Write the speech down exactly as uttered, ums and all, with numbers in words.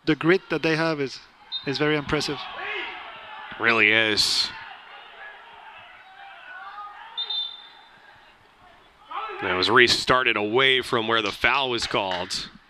the grit that they have is is very impressive. Really is. That was restarted away from where the foul was called.